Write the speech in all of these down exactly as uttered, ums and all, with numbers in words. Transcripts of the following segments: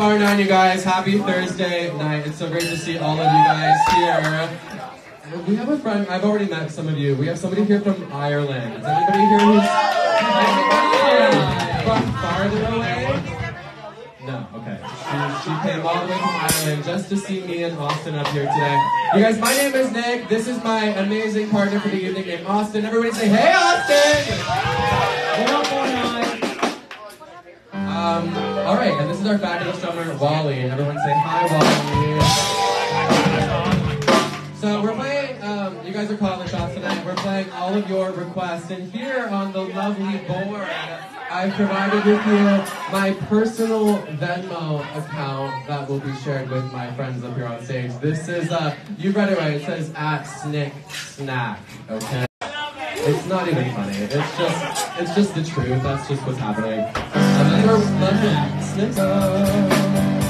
Bar nine, you guys. Happy Thursday night. It's so great to see all of you guys here. We have a friend, I've already met some of you. We have somebody here from Ireland. Is anybody here who's anybody from farther away? No, okay. She, she came all the way from Ireland just to see me and Austin up here today. You guys, my name is Nick. This is my amazing partner for the evening named Austin. Everybody say, hey, Austin! What up, boy? Um, all right, and this is our fabulous drummer, Wally. Everyone say hi, Wally. So we're playing, um, you guys are calling the shots tonight. We're playing all of your requests. And here on the lovely board, I've provided with you my personal Venmo account that will be shared with my friends up here on stage. This is, uh, you read it right, it says at Snick Snack, okay? It's not even funny, it's just, it's just the truth, that's just what's happening. Um, and we're loving Snick.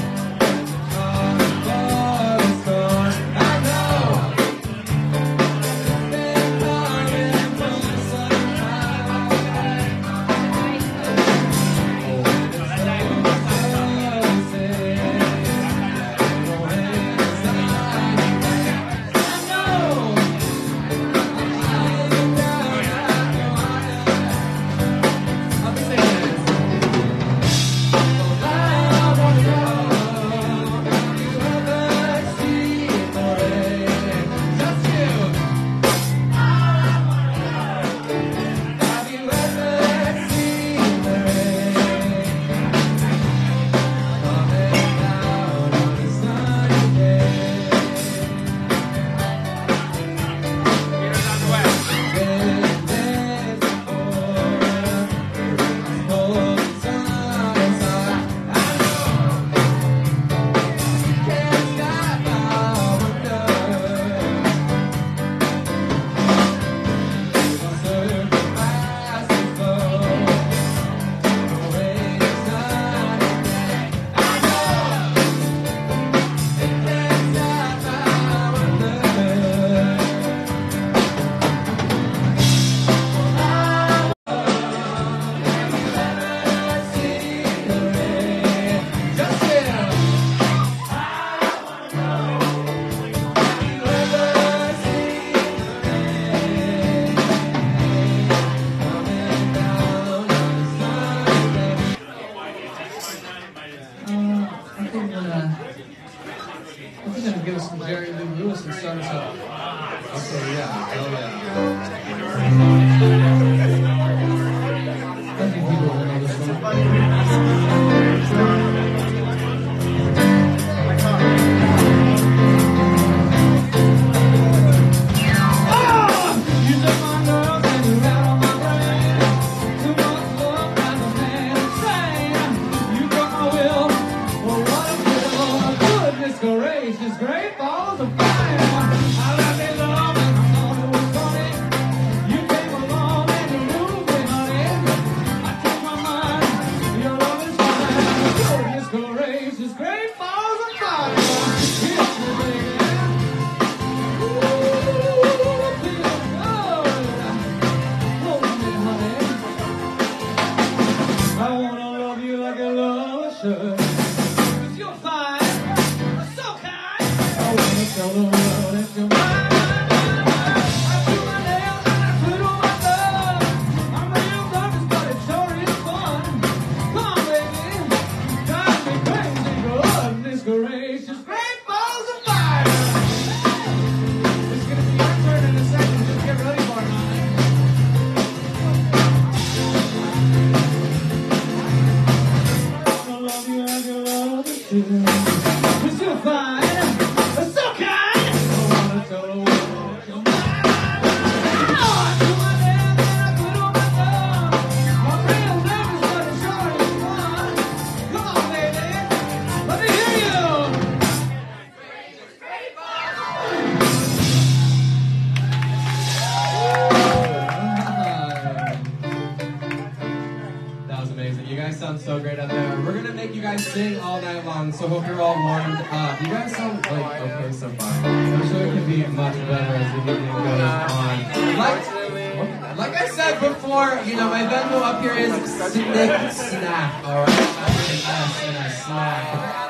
So great out there. We're gonna make you guys sing all night long, so hope you're all warmed up. You guys sound like okay so far. I'm sure it can be much better as the evening goes on. Like, like I said before, you know, my Venmo up here is Snick Snack, alright? S and a snack.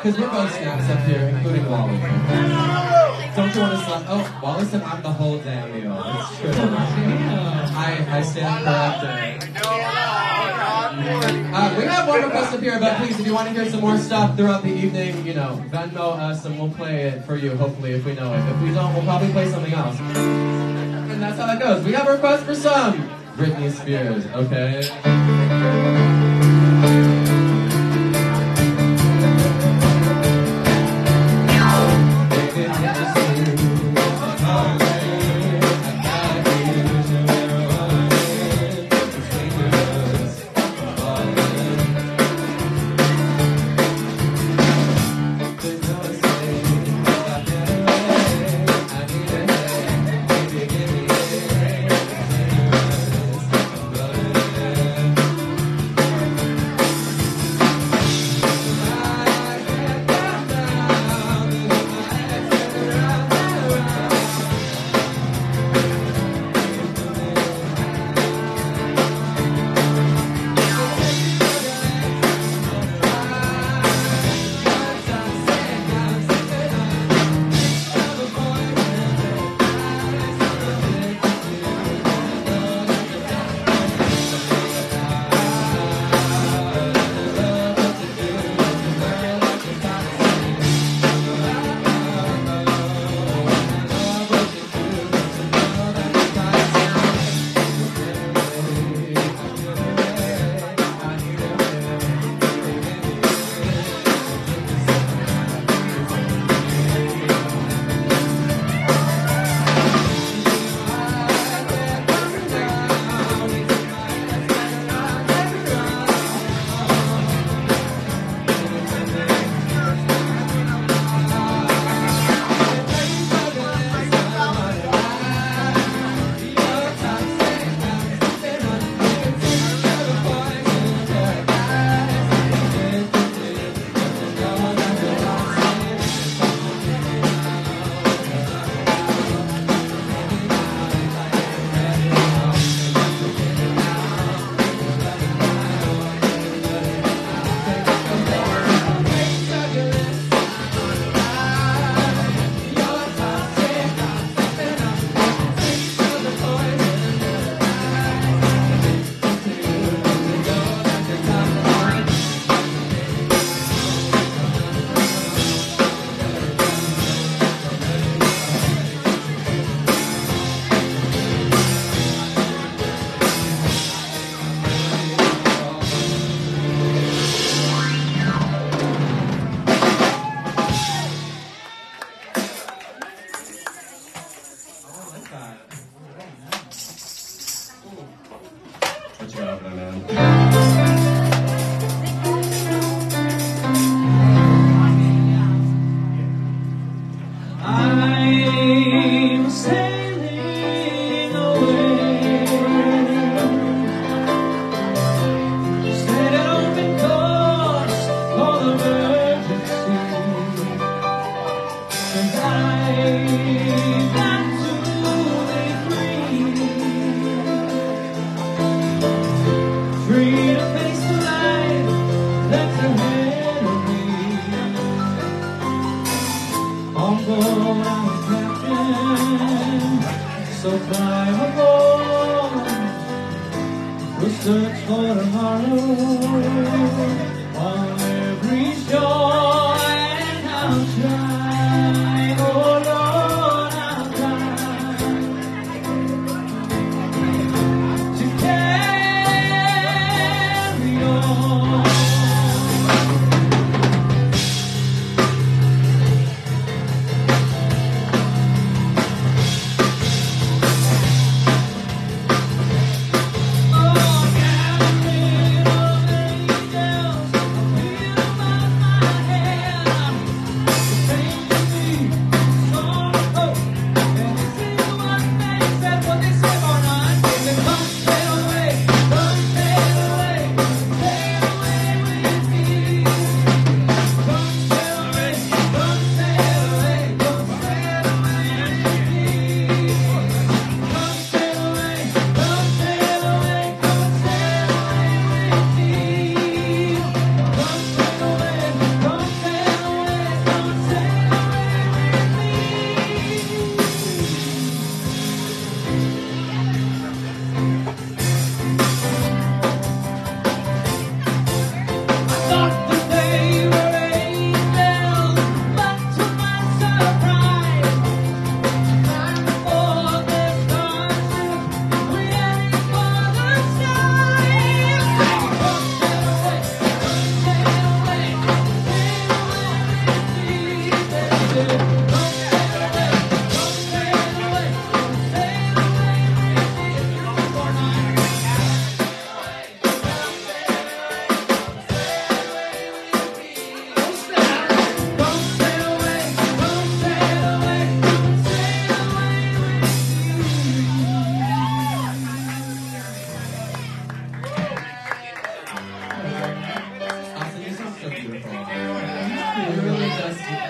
Because we're both snacks up here, including Wally. Don't you want to slap? Oh, Wally said I'm the whole damn meal. It's true. I, I stand corrected. Uh, we have one request up here, but please, if you want to hear some more stuff throughout the evening, you know, Venmo us and we'll play it for you, hopefully, if we know it. If we don't, we'll probably play something else. And that's how that goes. We have a request for some Britney Spears, okay? Oh,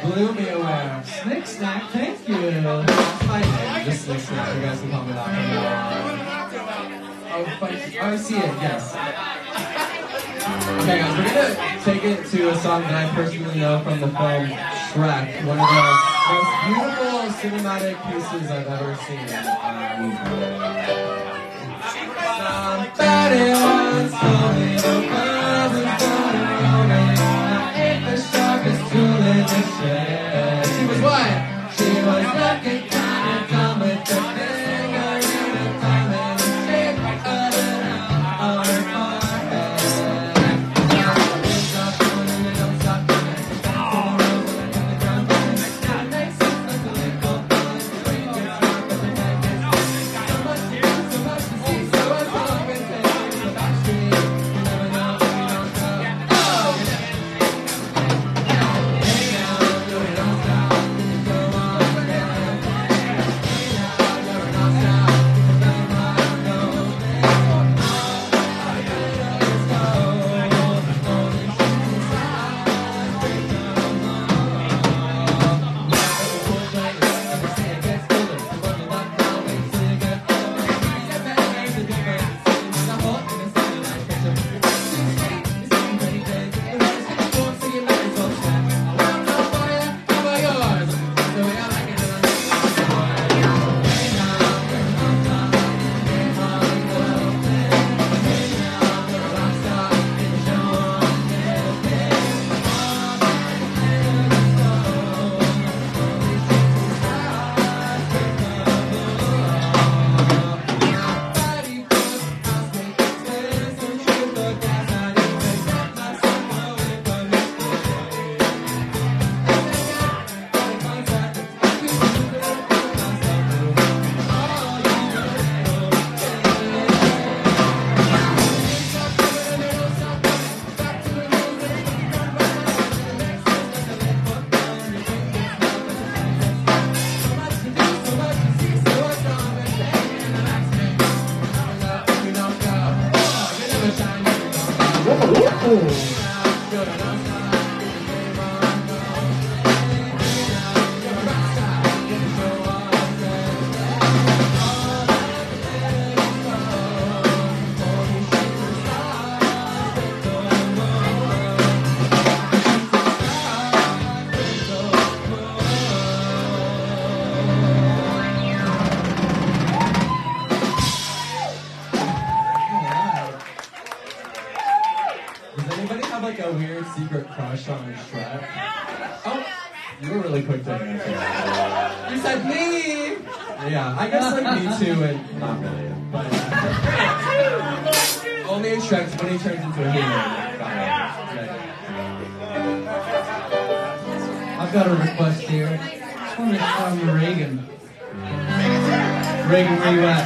blew me away. Snick Snack, thank you. That's my name, just Snick Snack. You guys can call me that from now on. Oh, but, oh, I see it, yes. Okay, guys, we're gonna take it to a song that I personally know from the film Shrek, one of the most beautiful cinematic pieces I've ever seen. Um, Somebody once told me the world was gonna roll me. I ate the sharpest tool in the shed. She was what? She was looking kind of dumb with the finger in the thumb and the shape of an eye on her forehead. Now it's not going and don't stop going. Back to the road when I hit the ground running. It makes sense not to let go. The way you get smart, but the neck is so much to do, so much to see, so much to love and take. The back street, you never know if you don't go. Oh! Hey now, you don't stop. Go on, go on. Hey now, you don't stop. Nothing but no thing. All I gotta do is go. Only shoot inside. Break down the wall. Never pull back, never say it gets older. The one you love now waits till you get older. You get better, makes a difference. It's a whole in a city like picture. It's been pretty days. The rest of the course, so you might as well chat. I want no for you, how about yours? The way I like it, and I like it. Hey now, you're a rock star. Hey now, you're a little thing. Hey now, you're a rock star. And show 'em little thing. All that glitters is gold. Only shoots inside. Break the wall. Nobody puts housemate upstairs. Don't shoot the gas. I need to get myself away from this place. All the contact, I keep moving, put myself through. All you know, yeah. Stop coming and they don't stop coming. Back to the rules and they keep on running. It makes sense not to let fuck down. You think it's not, but it's not just fun. So much to do, so much to see, so what's wrong with staying in the last thing? You never know if you don't go. Oh, you never shine if you don't go. Hey now, you're a rock star. Get the game on, go. Hey now, you're a rock star. Get the show on, say. All that glitters is gold. Only shoots inside. Break the wall. Shoots inside. Break the wall. Does anybody have like a weird secret crush on Shrek? Oh, you were really quick to answer that. You said me! Yeah, I guess like me too, and not really, but only in Shrek when he turns into a human. Got it. I've got a request here. This one is from Reagan. Reagan, where you at?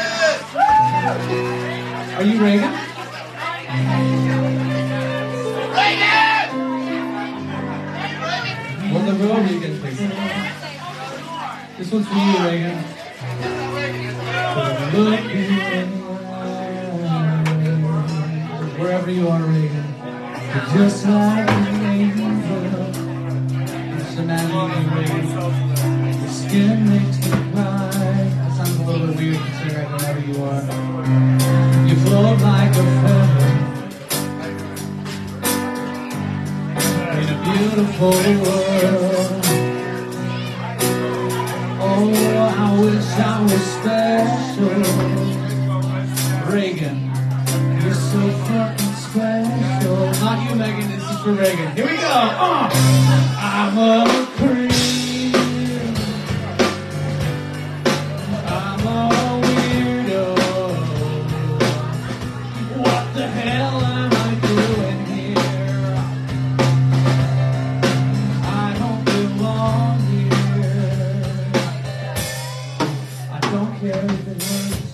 Are you Reagan? Well, the real Regan, please. This one's for you, Reagan. Look in wherever you are, Reagan. You're just like an angel. Just imagine you, Reagan. Your skin makes me cry. That sounds a little bit weird considering wherever you are. You float like a feather in a beautiful world. Oh, I wish I was special. Reagan, you're so fucking special. Not you, Megan, this is for Reagan. Here we go. Uh, I'm a creep. I'm a weirdo. What the hell am I doing here? I don't belong here. I don't care if it hurts.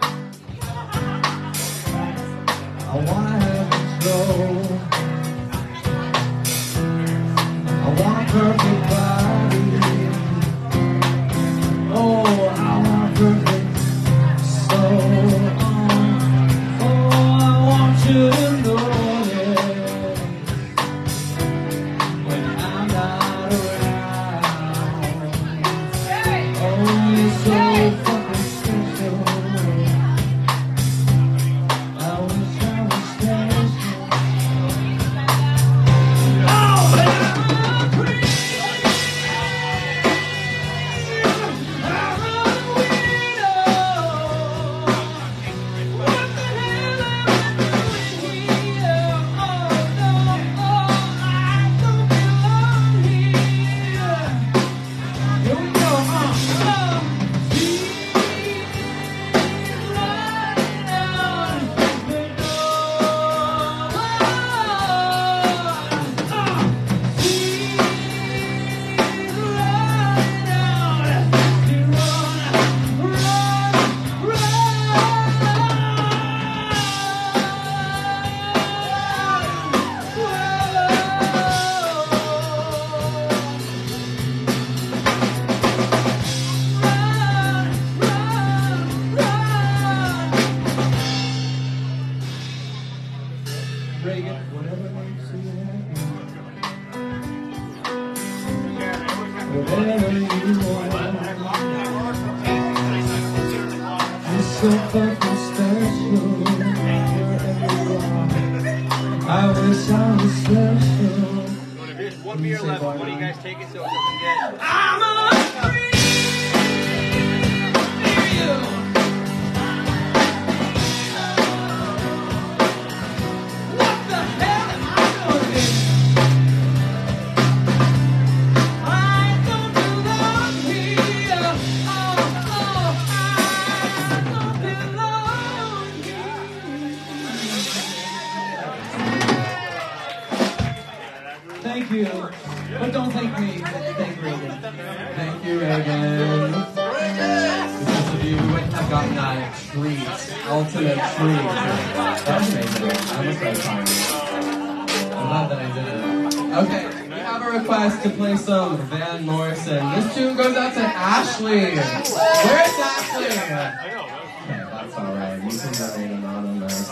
I wanna have control. I want a perfect body. Oh, I want a perfect soul. Oh, I want you to know it when I'm not around. whatever you want. You're so fucking special, wherever you are. I wish I was special. There's one beer left. What do you guys take it so it doesn't get? I'm a free. What the hell am I doing? I don't belong here. Oh, oh, I don't belong here. Thank you. But don't thank me. Thank Reagan. Thank you, Reagan. Because of you, we have gotten that treat, ultimate treat. That's amazing. I must have time. I'm glad that I did it. Okay, we have a request to play some Van Morrison. This tune goes out to Ashley. Where's Ashley? Okay, that's alright. You can remain anonymous.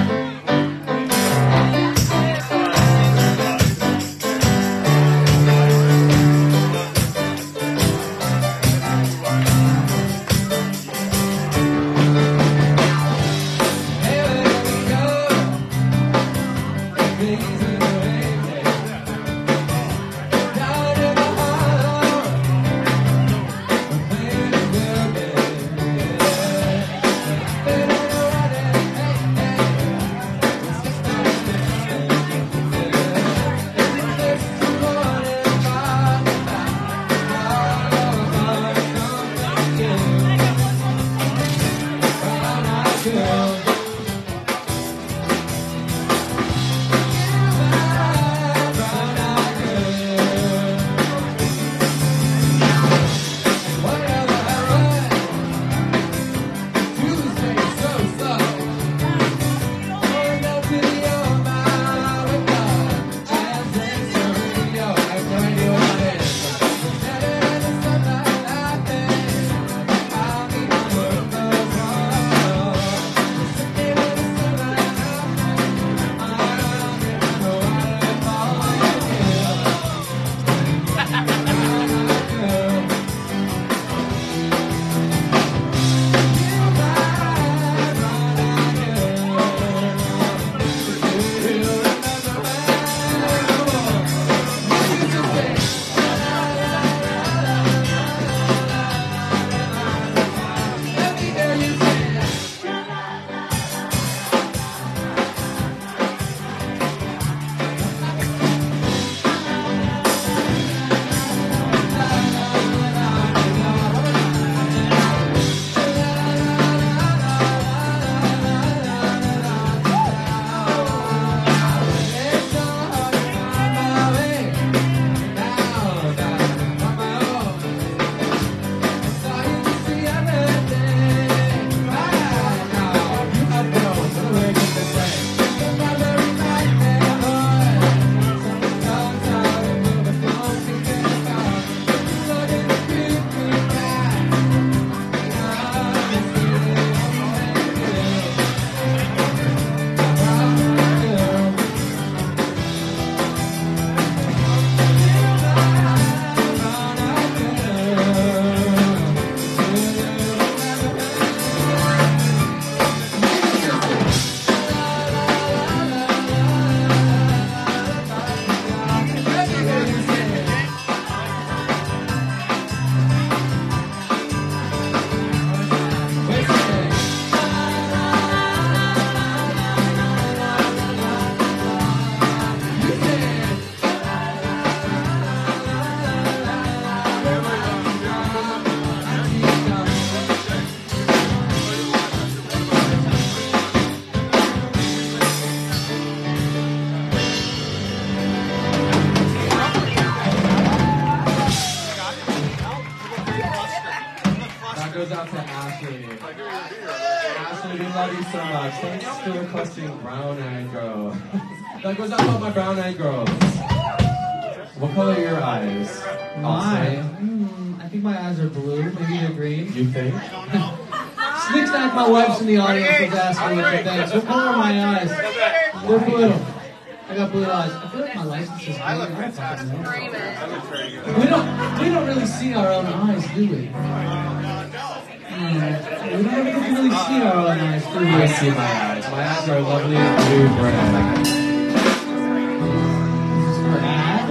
goes out to Ashley. Ashley, we love you so much. Thanks for requesting Brown Eyed Girl. That goes out to all my brown eyed girls. What color are your eyes? My, mm, I think my eyes are blue. Maybe they're green. You think? Snicksnack, my wife's in the audience, was asking what she thinks. What color are my eyes? They're blue. I got blue eyes. I feel like my license is I look blue. I don't fucking know. fantastic. I look very good. We don't, we don't really see our own eyes, do we? Mm, we don't ever get to really see our own eyes, do we? I see my eyes. My eyes are lovely blue brown. Is this for an ad?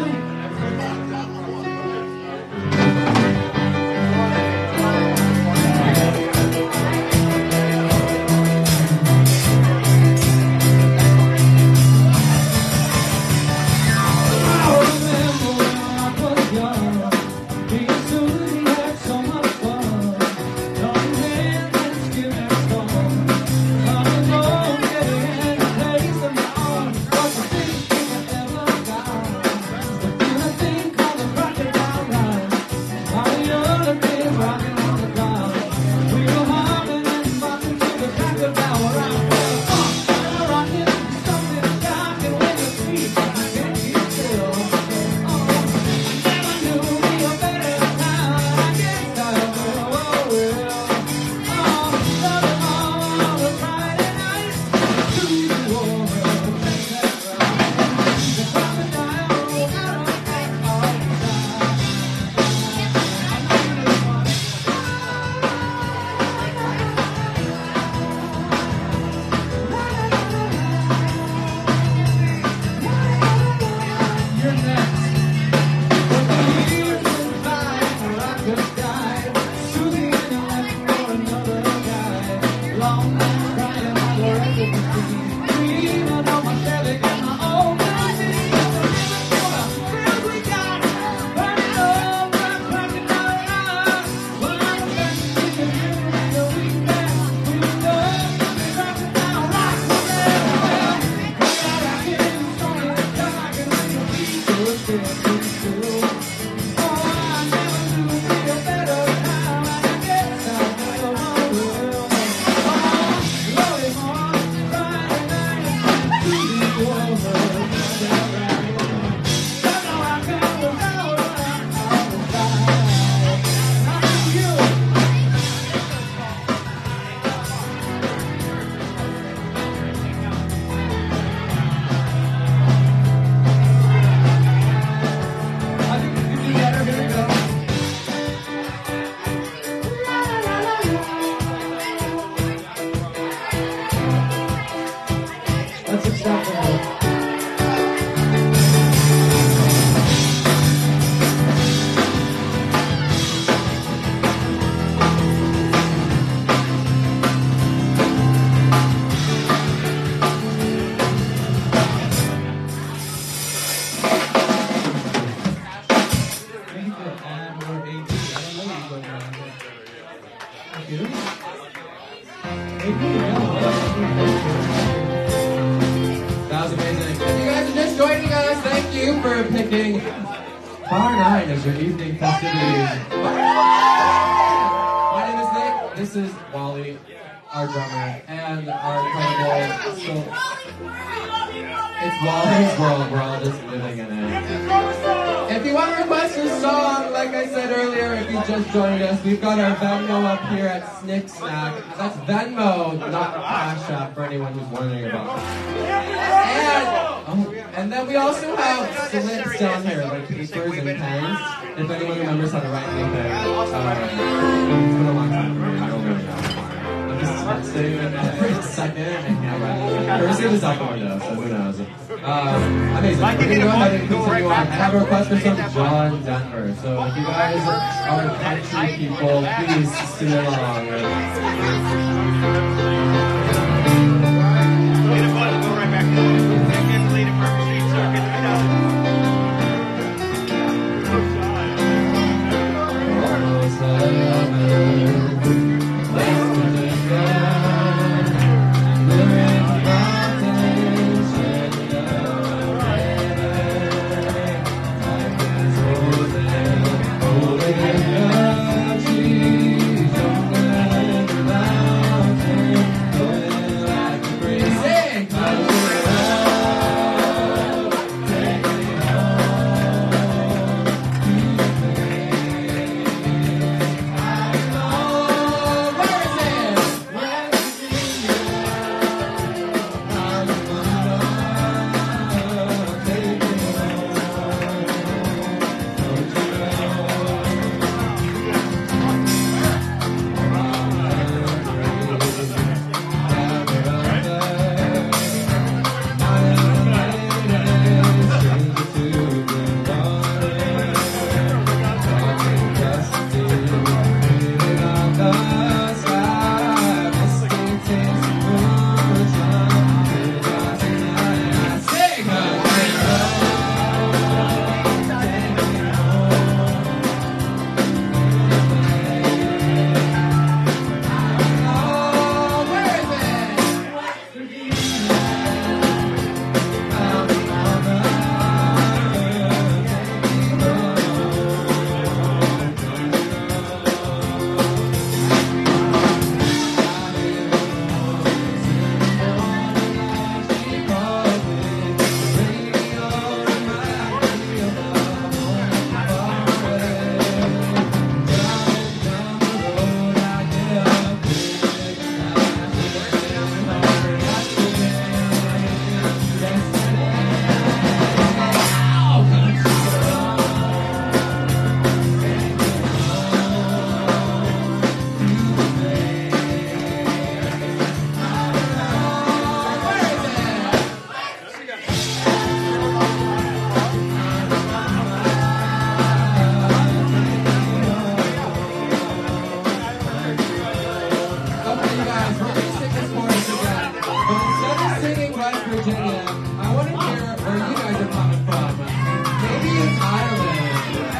That was amazing. If you guys are just joining us, thank you for picking Bar nine as your evening festivities. My name is Nick. This is Wally, our drummer, and our incredible. So, it's Wally's world. We're all just living in it. If you want to request a song, like I said earlier, if you just joined us, we've got our Venmo up here at Snick Snack. That's Venmo, not Cash App, for anyone who's wondering about it. And, oh, and then we also have slips down here, like papers and pens. If anyone remembers how to write anything, uh, it's been a long time for me. I don't really know. I'm just sitting in there for a second and yeah, right. We're seeing this out the window, so who knows. Um, amazing. We're going to go ahead and continue on. I have a request for some John Denver. So if you guys are country people, please sing along. Go right back to the later Purple Street Circuit. Trees on the mountain.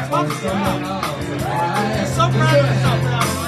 or someone else. Alright? So proud of yourself for that one.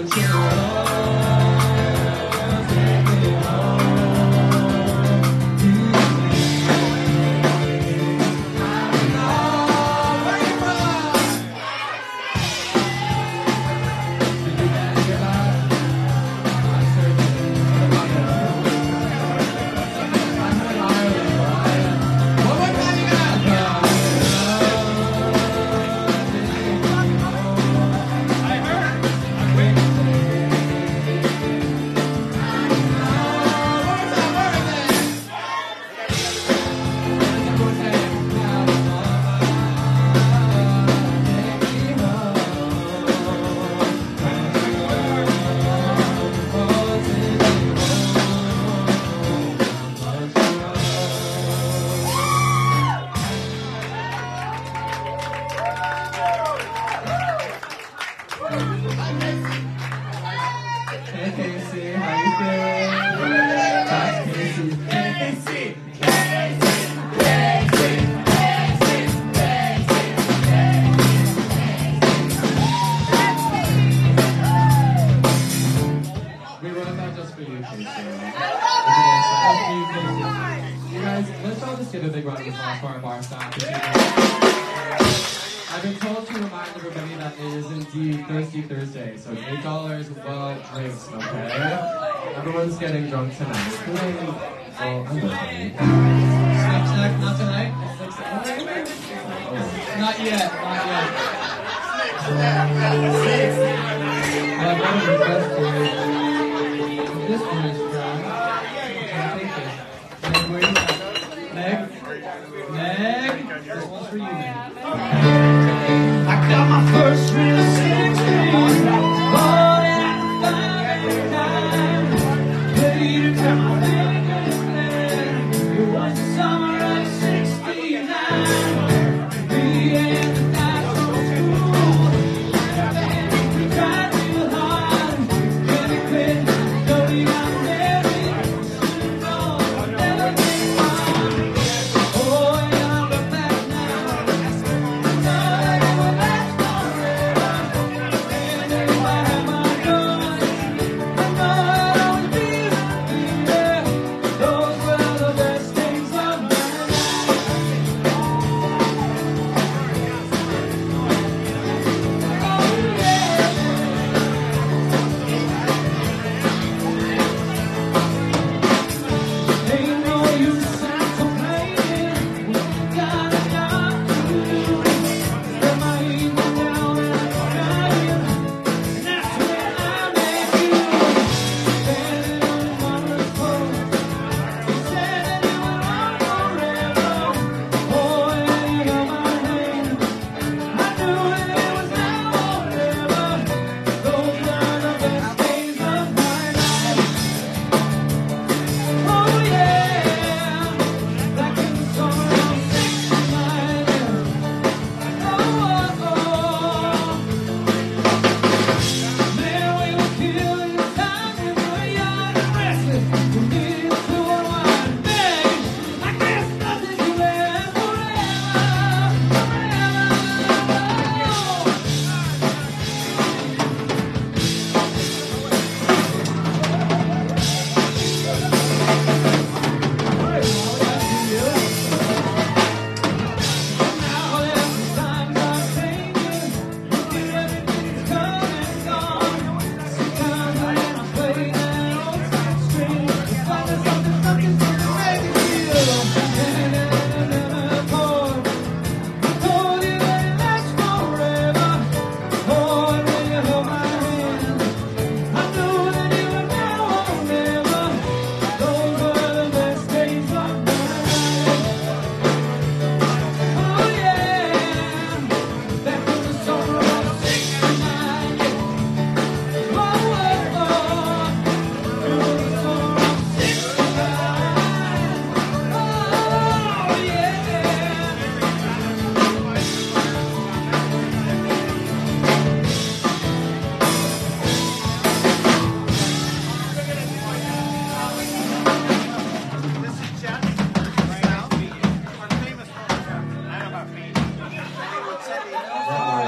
I've been told to remind everybody that it is indeed Thirsty Thursday, so eight dollars well drinks, okay? Everyone's getting drunk tonight. Including, well, I'm not Snack, snack, not tonight? Not yet, not yet. I've got a request for you. This one is dry. Meg, where you at? Meg? Meg? This one's for you, Meg. I got my first real sixteen. Bought it at five nine. Ready to turn my fingers there. It was the summer of sixty-nine. Me and the guys from school. We tried real hard. Then we quit. Though we got married. Soon on. Never get on. Oh, and I look back now.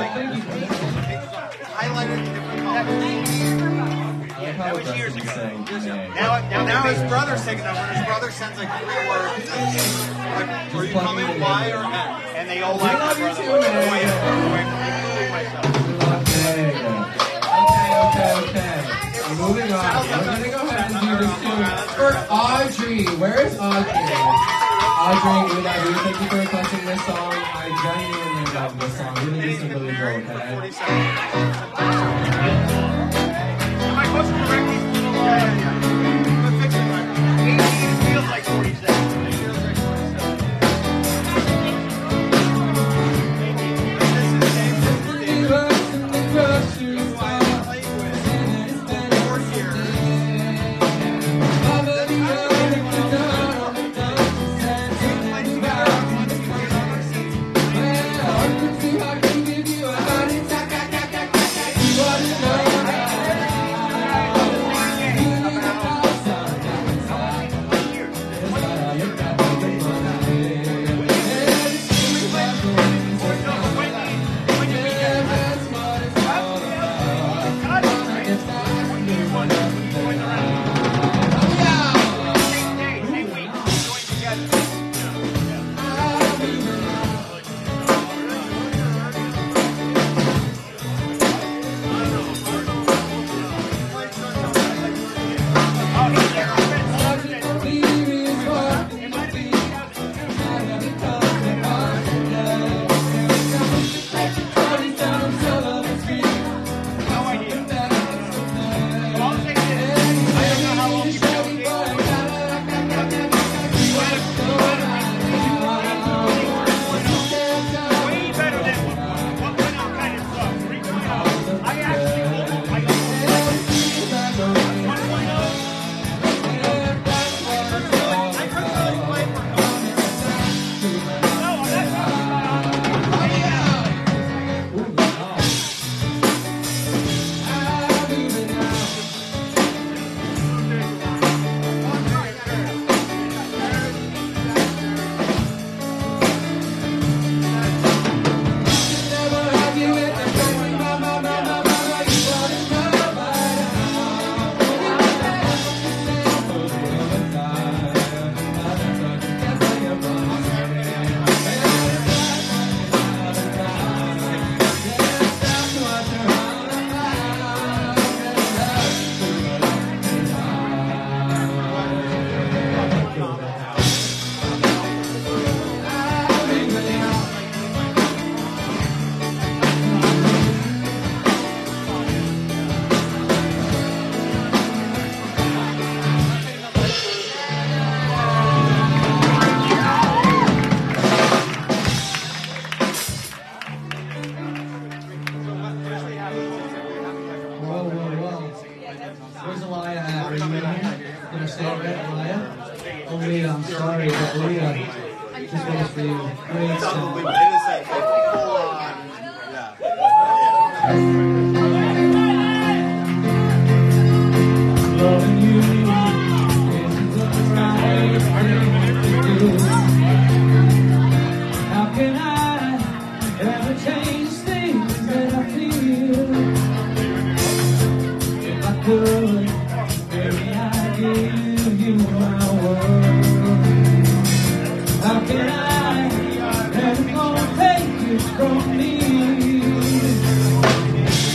thank you. Highlighted in different colors. That was years ago. Now, now, now his brother's taking over. His brother sends like three words. Like, are you coming? Why or X? And they all like my brother. Away, away from me, including myself. Okay, okay, okay. Moving on. We're gonna go ahead and do this too. For Audrey, where is Audrey? Audrey, we love you. Thank you for requesting this song. I genuinely love this song. We're gonna do some really cool, okay? Am I supposed to correct these little, uh, yeah, yeah. But fix it, right? eighteen feels like forty-seven. It feels like forty-seven. This is Dave. Dave. Who I played with four years. From me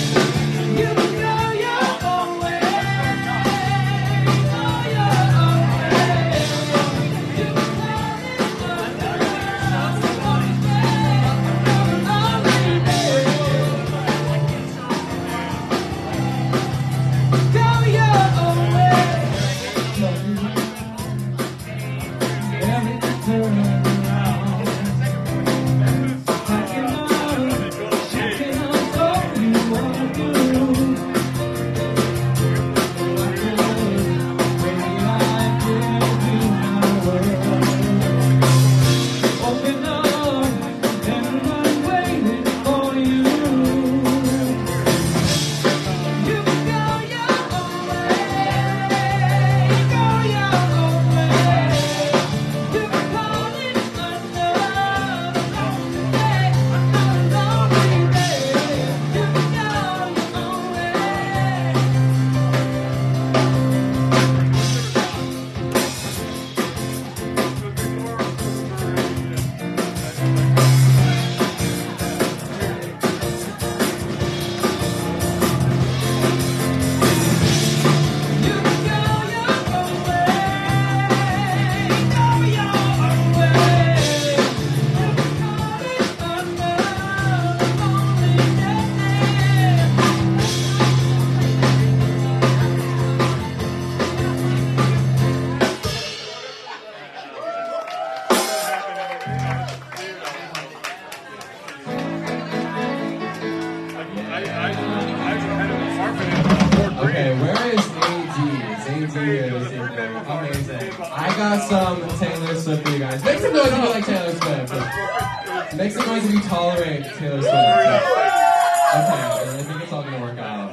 Amazing. I got some Taylor Swift for you guys. Make some noise if you like Taylor Swift. Make some noise if you tolerate Taylor Swift. Okay, I think it's all gonna work out.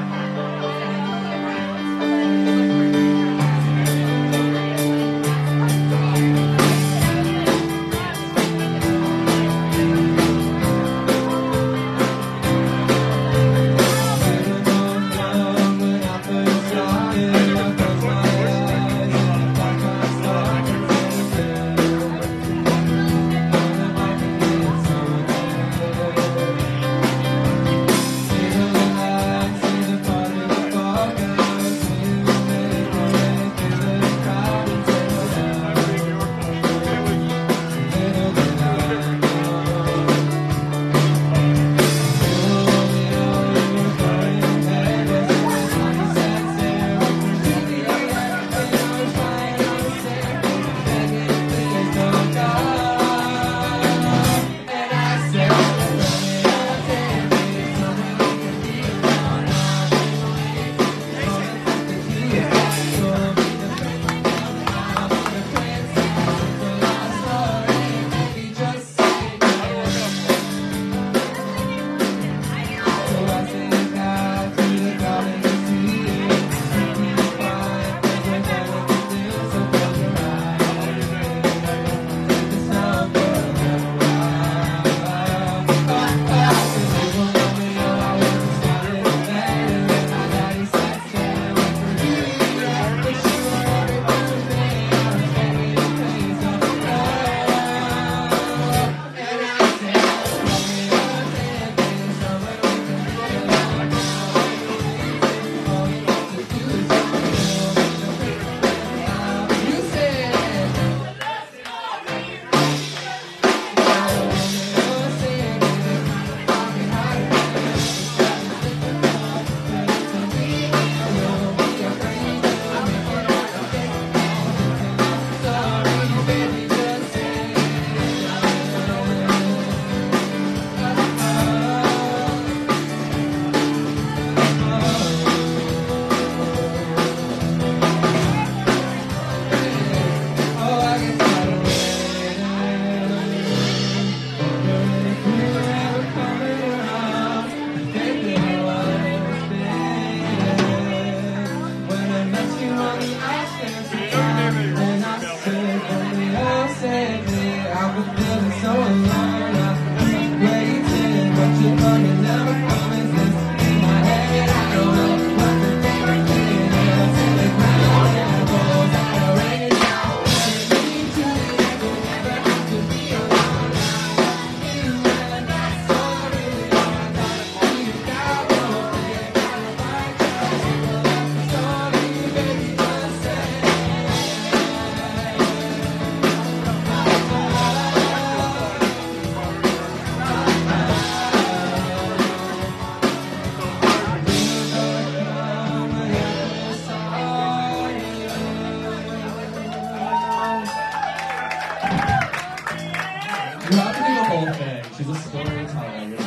She's a storyteller. Is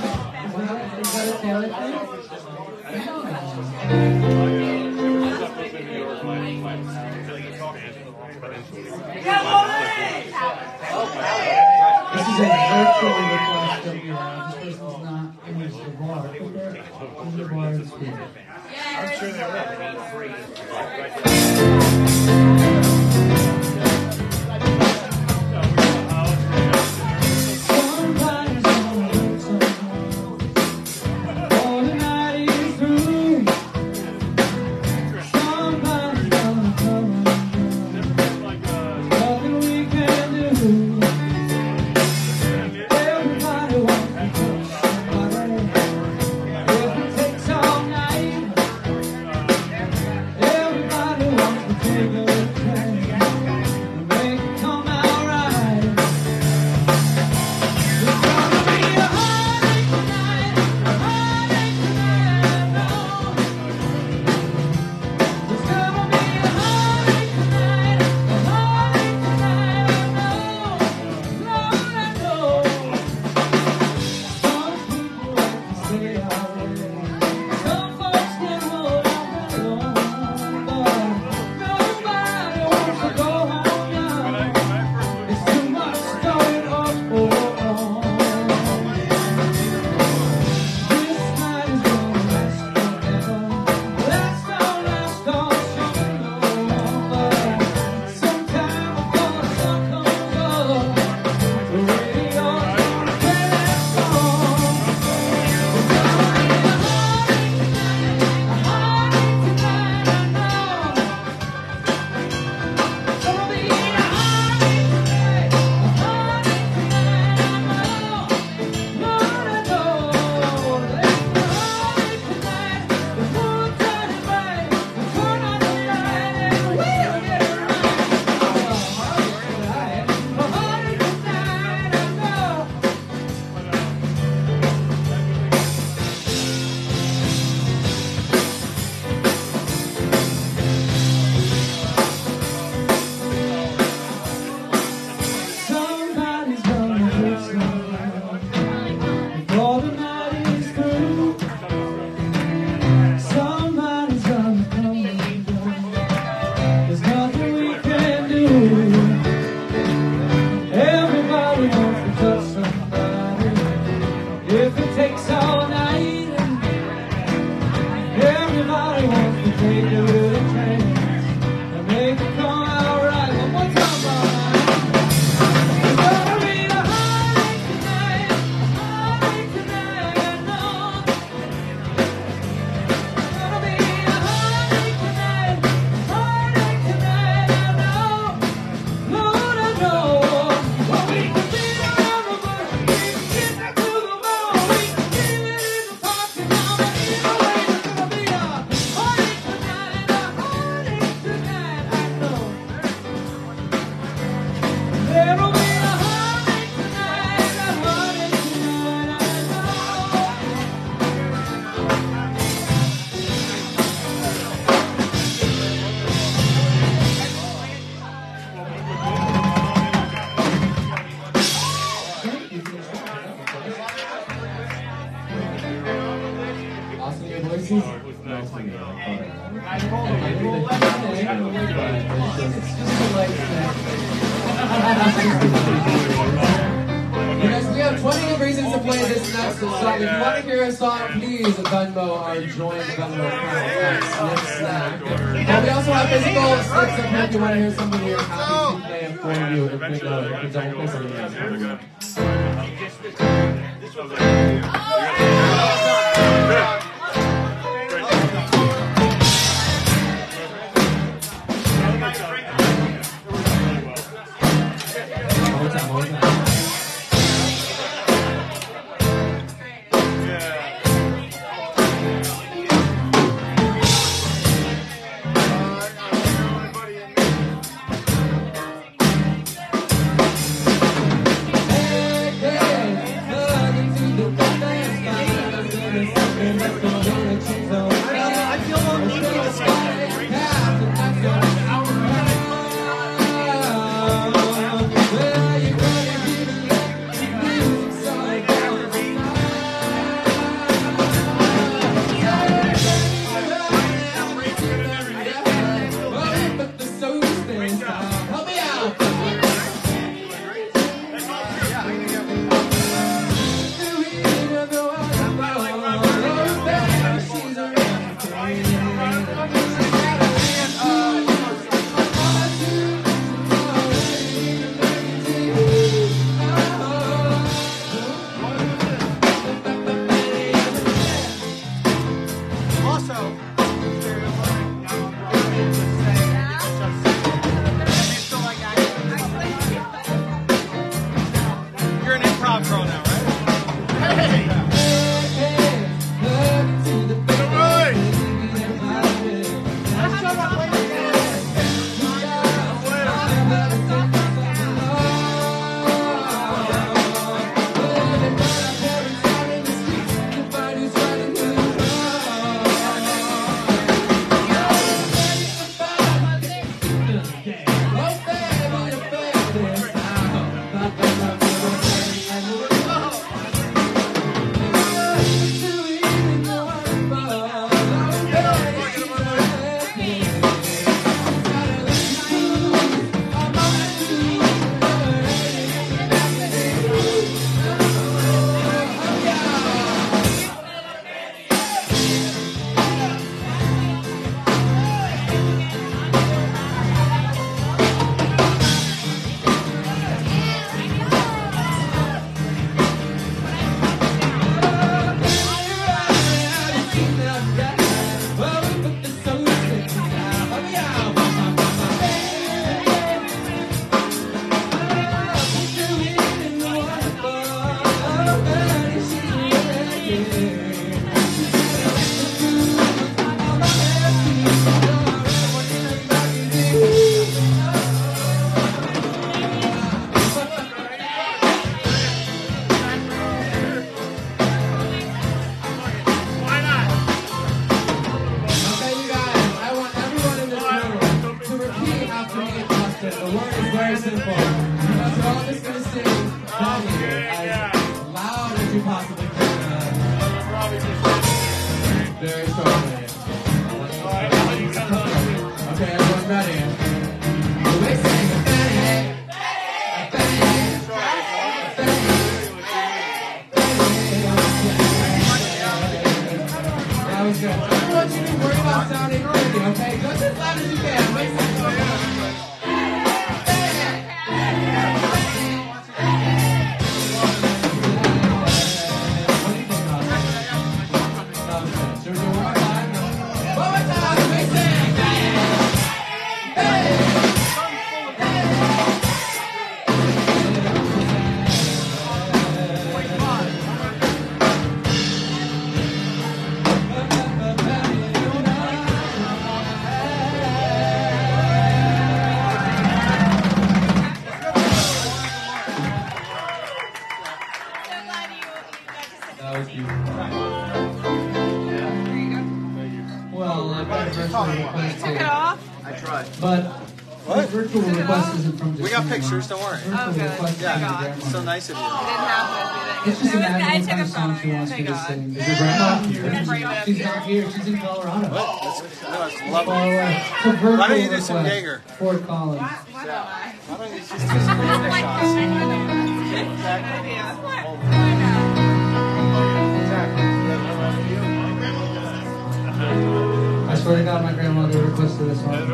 that a Taylor thing? This is a virtual request that we have. This person's not in the bar, but they're in the bar and speaking. I'm sure they will. is nice to me. I told him, it will let me It's just a light snack. You guys, we have twenty reasons to play this next song. If you want to hear a song, please Venmo our joint Venmo account at Sniff Snack. And we also have physical sticks up here if you want to hear something we're happy to play it for you. If we know, if we don't play something else. One time, one time. What? Virtual request isn't from just We got someone. pictures, don't worry. Virtual Oh, good. request Thank is God. your It's so nice of you. It didn't happen. It's just It was- imagine I what took kind a of song photo, she yeah, wants thank you to God. sing. Is your grandma here? Right. She's not here. She's in Colorado. What? That's, no, that's Far lovely. away. It's a virtual Why don't you do request. some Jaeger? Fort Collins. Why don't I? Why don't you just do some Jaeger shots? I swear to God, my grandmother requested this one.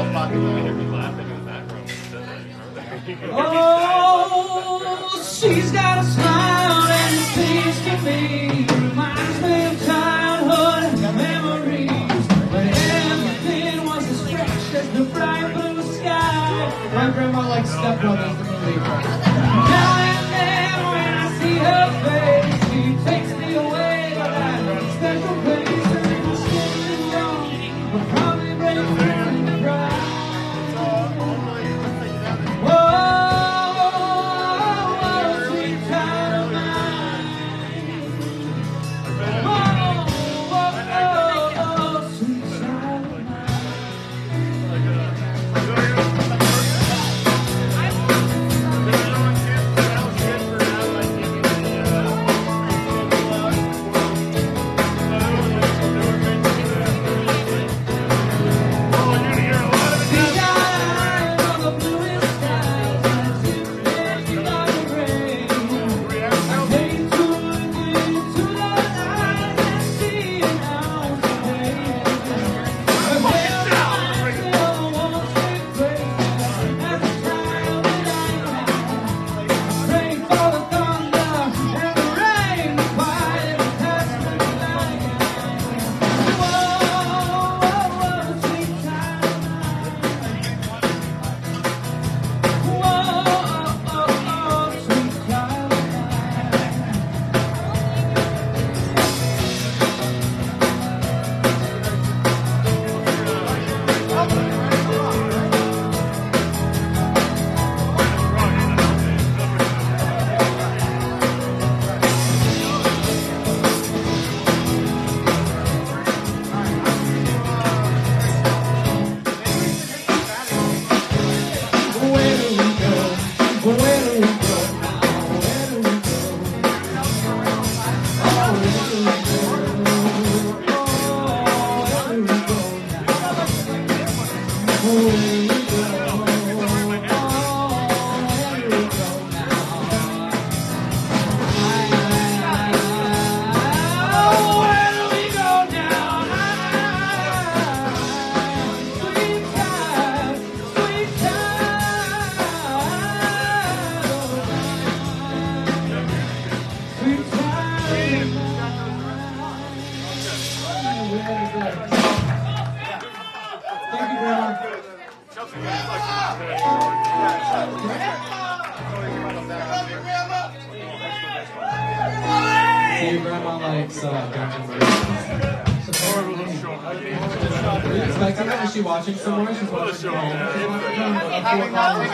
Oh, she's got a smile and it speaks to me. Reminds me of childhood memories when everything was as fresh as the bright blue sky. My grandma likes Step Brothers, the movie. Now and then when I see her face, she takes me away to that special place. And it's still young, but probably breaks me to cry. See, your grandma likes uh, Guns N' Roses. Are you expecting that? Is she watching somewhere? She's watching at home. She's watching at home.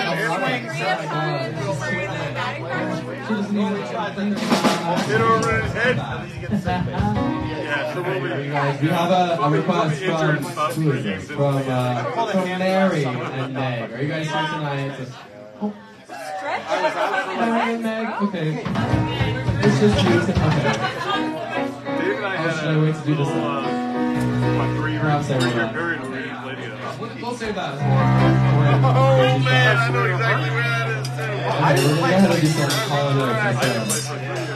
She doesn't even Hit over his head. Yeah, so we'll be. You guys, we have a, a request from, who is this? From, uh, from Mary and Meg. Are you guys here tonight? Oh. Mary and Meg? Okay. It's just you. Okay. Dave and I How had should I wait to do this a now? what, three-year Perhaps I will. three-year period where we didn't play together. We'll, we'll save that. Oh man, I know exactly where that is too. I didn't play to do some holidays. I didn't play for three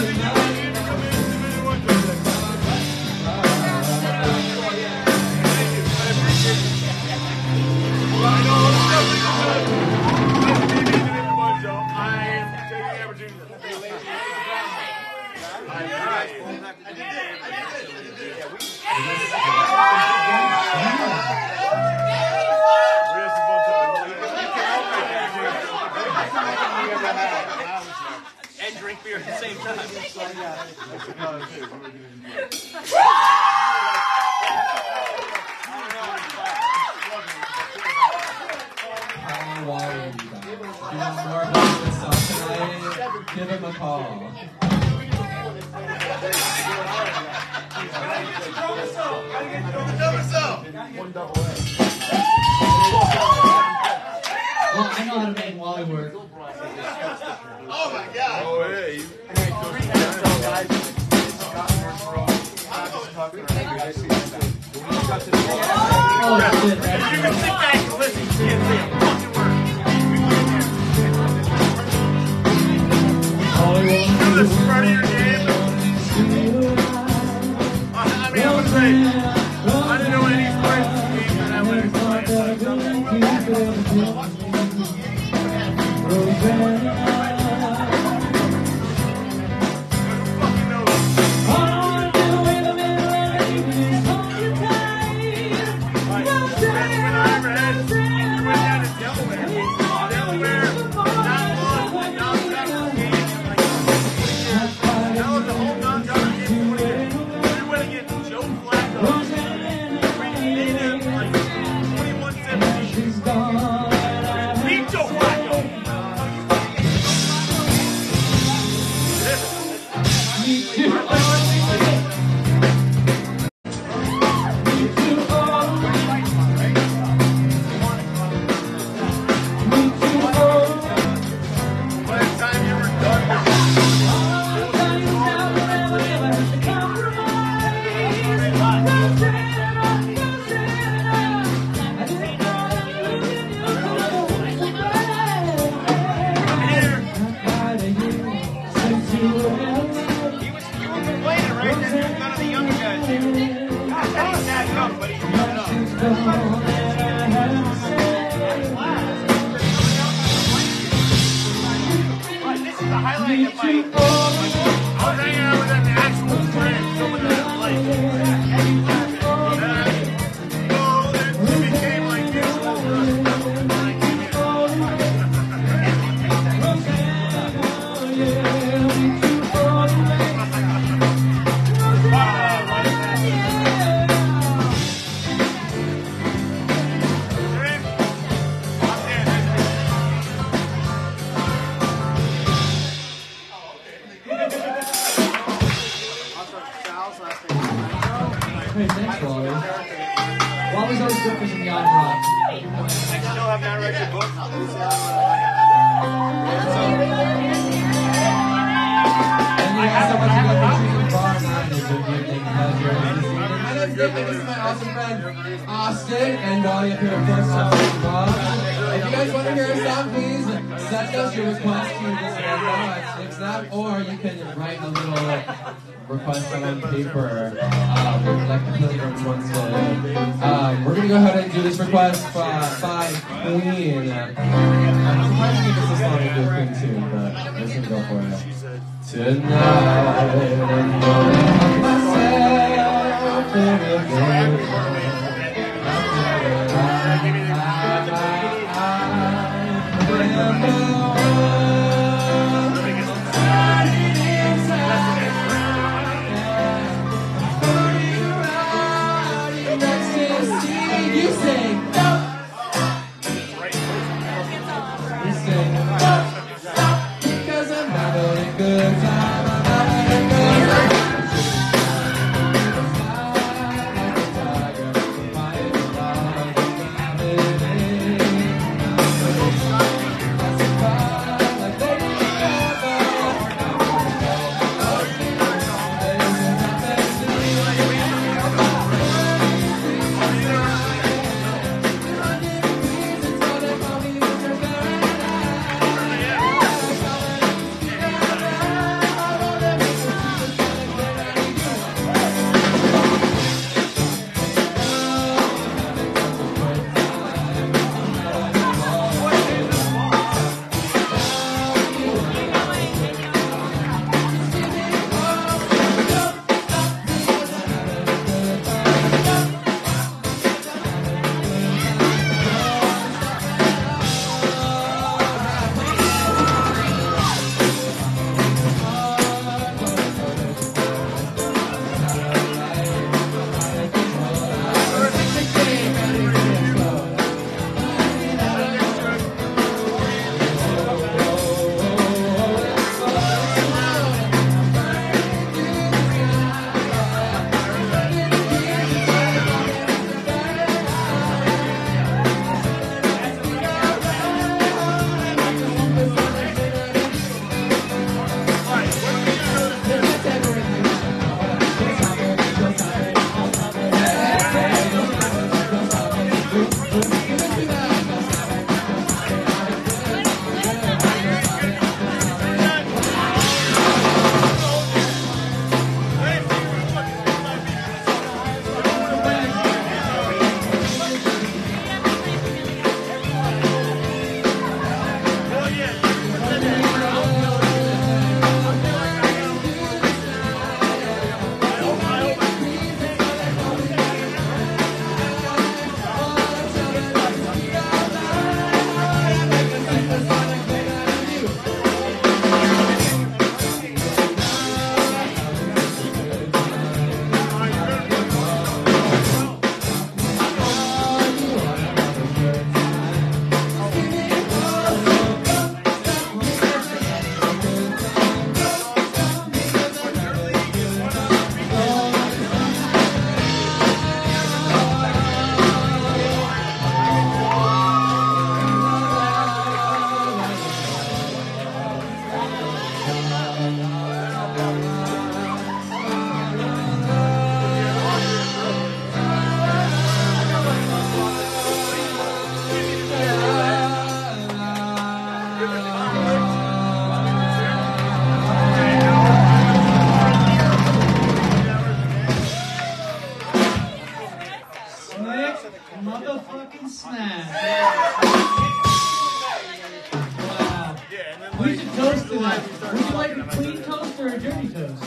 And drink beer at the same time. How are you guys? If you want more about this song tonight, give him a call. Well, I know how to make Wally work. Oh my God! Oh, hey. You Oh, shit, that's You can sit back and listen. You can't say a fucking word. Do this in front of your game. I mean, I would say, I didn't know any sports games and I would explain Hey, thanks, Wally. Wally's always good for some yacht rock. I still have not read your book. And you guys so much for the bar nine. It's a good thing pleasure. My name's Nick, and this is my awesome friend Austin, and all you have here, of course, Austin Bob. If you guys want to hear a song, please send us your request to this number at six nine, or you can write a little request on paper, um, like the Pilgrims wants to. Um, we're gonna go ahead and do this request by, by Queen. I'm surprised you gave us a song to do a Queen tune, but let's just go for it. Tonight, I'm going myself in a You sing, no. You sing, no. Because I'm having a good time. I'm having a good time. snap. Wow. Yeah, and then We like, should toast to that. Would you like a clean toast or a dirty toast?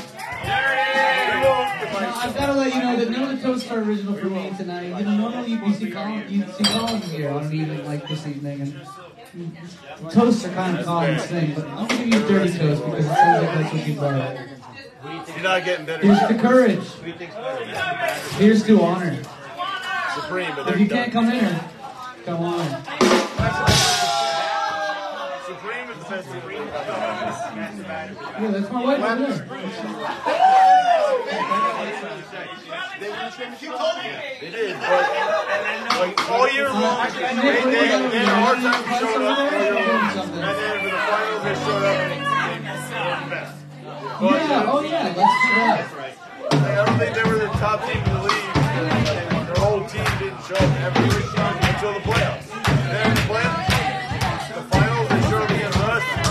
Now, I've got to let you know that none of the toasts are original for me tonight. You know, normally you'd see Colin, you'd see Colin here on an evening like this evening, and toasts are kind of Colin's thing. But I'm gonna give you a dirty toast because it sounds like that's what you love. You're not getting better. Here's to courage. Here's to honor. Supreme, but If they're you done. can't come in, come on. Supreme is the best Supreme. Yeah, that's my wife over there. They did, but like all year long, they, they, they had a hard time showing up all year long. And then for the finals, they showed up and they were the best. Yeah, oh yeah, let's do that. I don't think they were the top team in the league. Their whole team didn't show up every week until the playoffs. And then in the playoffs, the finals, they showed up against us.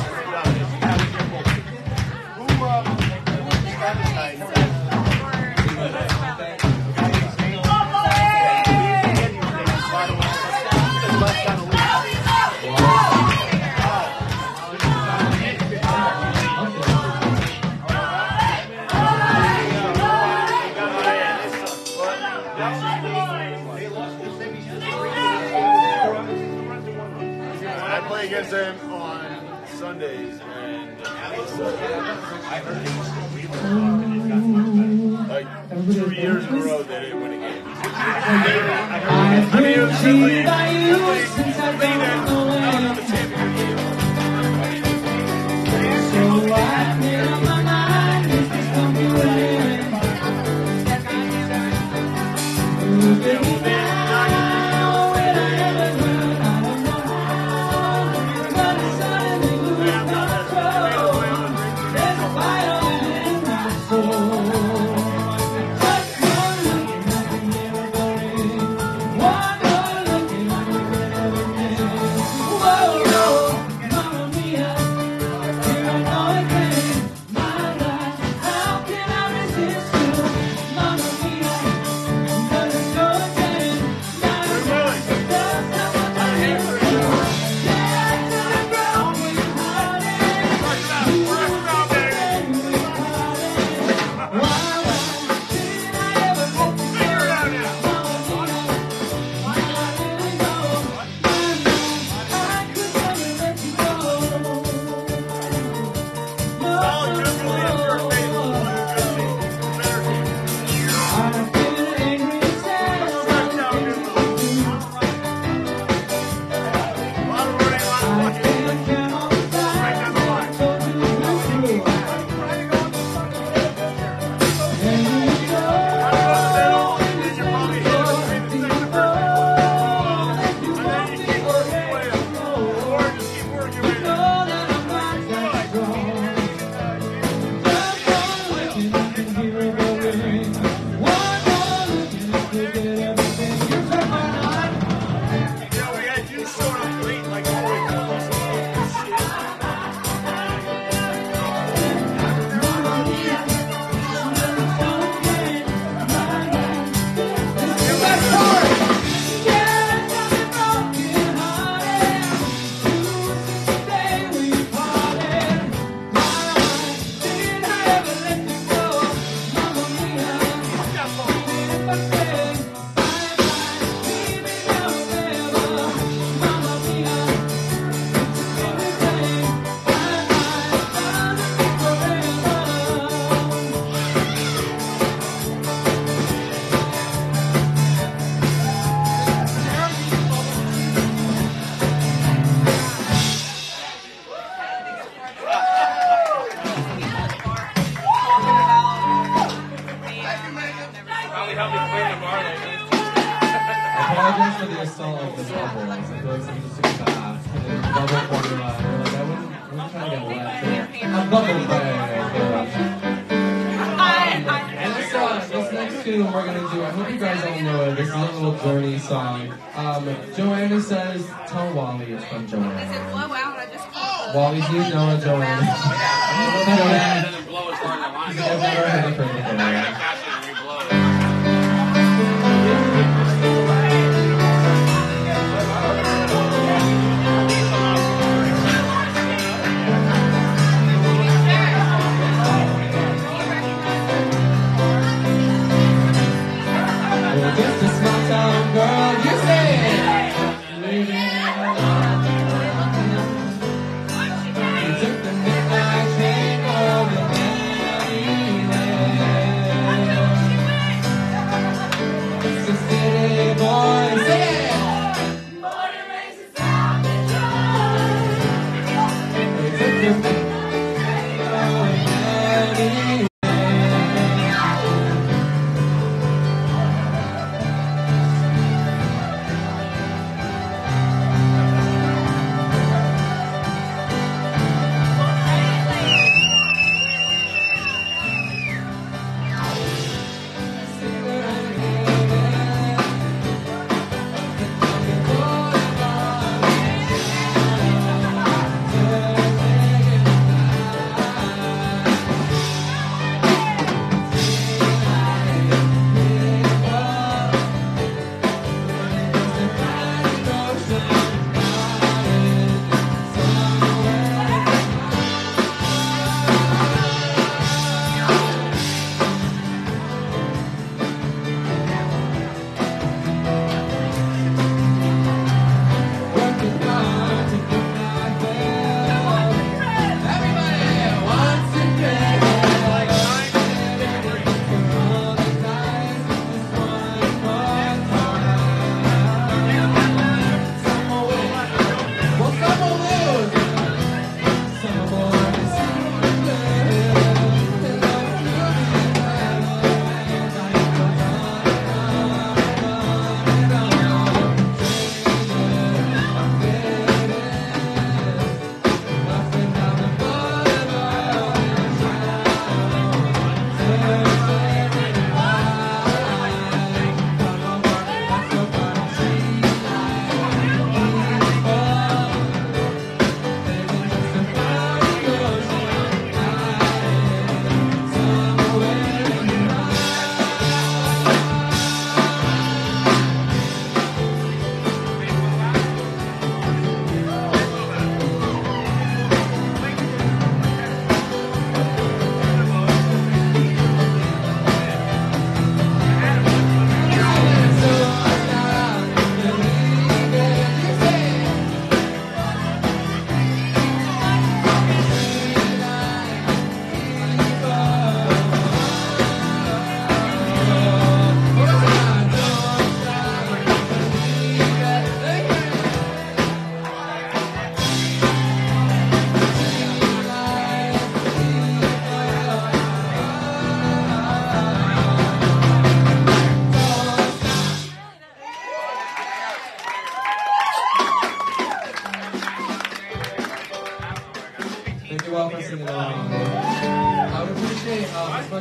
Who, uh, started tonight? I play against them on Sundays, and it's, uh, like two years in a row they didn't win a game. I've been cheated by you since I've been away. So I've made up my mind, if this don't be right. Oh, baby, now, when I ever will, I don't know how, but suddenly lose control. There's a fire in my soul. Just one look and I can never go in. One more look and I can never win. Whoa, whoa, Mamma Mia, here I go again. My life, how can I resist you? Mamma Mia, does it go again? Now it's just not what I hate for you. Yeah, till it broke me hearted. You said we parted. Why, why didn't I ever let you go? Mamma Mia, why I really know. My mind, I could never let you go. No, I've been angry and sad about the things that you do. I've been a cat on the side, I told you it was true. And you know, when you say you go, do you know that you won't be okay anymore? You know that I'm not that strong. Just one look and I can hear it going. One more look and I could get everything. You took my heart. Yeah, we had you showing up late, like always. Mamma Mia, never fall again. My life, this is the best part. Yeah, I've been broken hearted. Since the day we parted. Why, why didn't I ever let you go? Mamma Mia, even if I said bye-bye, leave me now forever. Mamma Mia, everything bye-bye doesn't mean forever. Probably help me clean the bar later. I apologize for the assault of the bubbles. I feel like somebody just took a bath and then bubble formula. They're like, I wasn't, I wasn't trying to get wet. I'm bubble And this, uh, this next tune we're gonna do, I hope you guys all know it. This is a little journey song. Um, Joanna says, tell Wally it's from Joanna. Blow out, I just called. Wally's new Noah, Joanna. It doesn't blow as hard as I want it to. I've never heard it from before. I gotta catch it and re-blow it.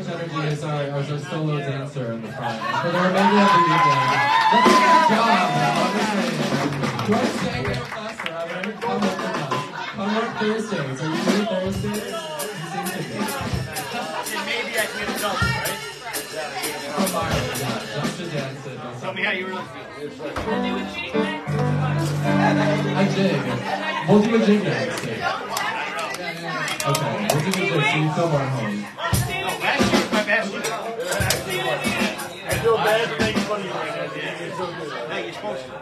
much energy as our, as our solo dancer in the front. For the remainder of the evening, let's do a job, honestly. You want to stay here with us forever? Come work with us. Come work Thursdays. Are you free Thursdays? You seem to be. And maybe I can get a double, right? Come on, yeah, just to dance it. Tell me how you really feel. A jig. We'll do a jig next. Jig. Okay, we'll do a jig so you feel more at home. No, last year was my best year. I feel bad for making fun of you right now. It's so good. No, you're supposed to.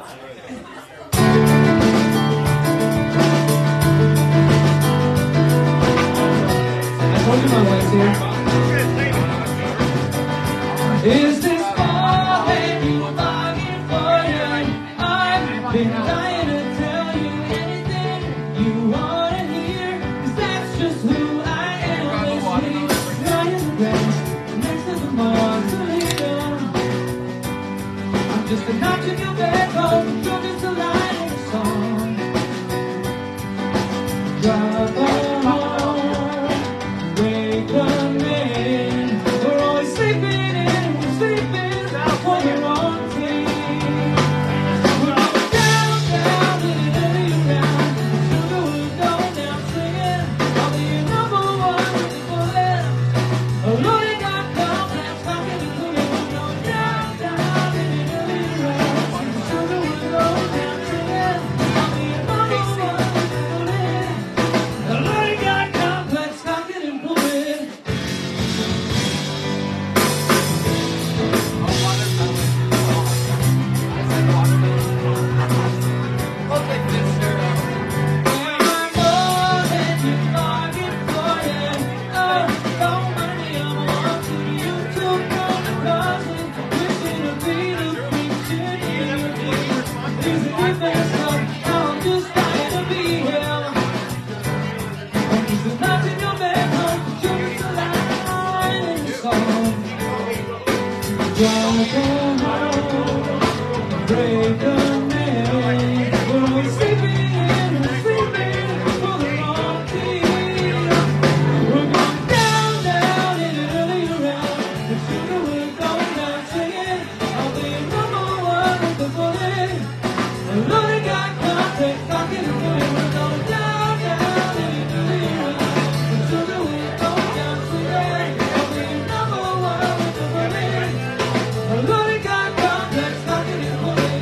I told you my wife's here. Is this all that you were longing for? I've been dying to tell you anything you want to hear, 'cause that's just who I am. Right in the grass, next to the mausoleum. I'm just a notch in your bed, home, you're just a line in a song. Drive home, wake the man. We're always sleeping in, we're sleeping for the wrong team. We're going down, down, in it early around. Sugar, we're going down singing. I'll be your number one with the bullet. A loaded got complex, knocking and pulling. We're going down, down, in it early around. Sugar, we're going down singing. I'll be your number one with the bullet. A loaded got complex, knocking and pulling. Break the man. We're always sleeping in, we're sleeping for the wrong team. We're going down, down in an early round. The sugar we're going down singing. I'll be number one with the bullet. A loaded got complex, knocking and pulling. We're going down, down in an early round. The sugar we're going down singing. I'll be number one with the bullet. A loaded got complex, knocking and pulling.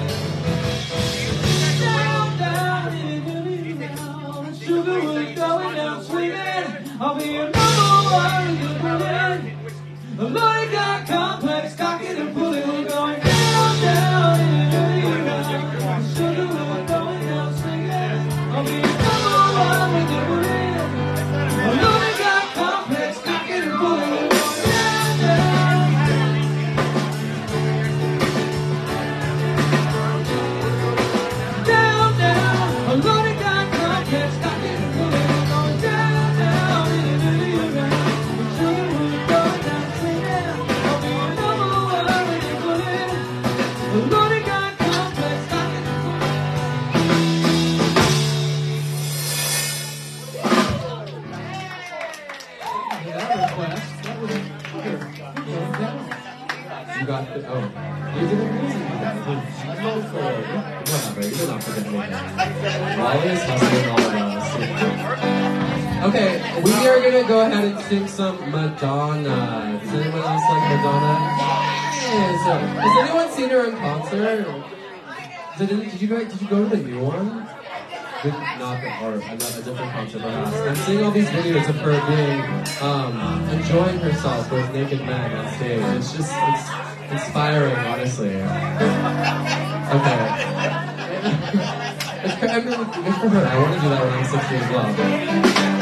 Down, down in an early round. The sugar we're going down swinging. I'll be your number one with the bullet. A loaded got complex, cocking and pulling. We're going down, down in an early round. The sugar we're going down swinging. I'll be your number one with the bullet. A loaded got complex, cocking and pulling. We're going down, down. Down, down, a loaded got complex, cocking and pulling. We're going down, down in an early round. The sugar we're going down swinging. I'll be your number one with the bullet. A loaded got complex, cocking and pulling. That request, that was here. You got the, oh. You did amazing. Whatever, you did not forget anything. Always hustling all of us. Okay, we are gonna go ahead and sing some Madonna. Does anyone else like Madonna? Yes! Has anyone seen her in concert? Did, did you guys, did you go to the new one? Did not the, or another different concert perhaps. I'm seeing all these videos of her being, um, enjoying herself with naked men on stage. It's just, it's inspiring, honestly. Okay. It's, I mean, good for her. I want to do that when I'm sixty as well.